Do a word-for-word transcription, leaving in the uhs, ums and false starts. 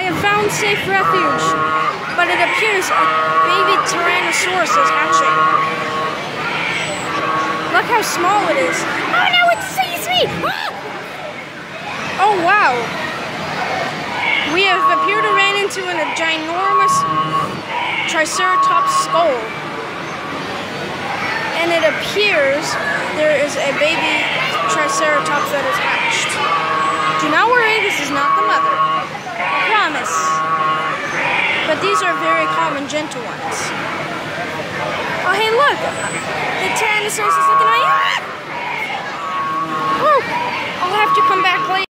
have found safe refuge, but it appears a baby Tyrannosaurus is hatching. Look how small it is. Oh no, it sees me! Ah! Oh wow. We have appeared to ran into a ginormous Triceratops skull. And it appears there is a baby Triceratops that is hatched. Do not worry, this is not the mother. I promise. But these are very calm and gentle ones. Oh hey look! The Tyrannosaurus is looking at me. Oh! I'll have to come back later.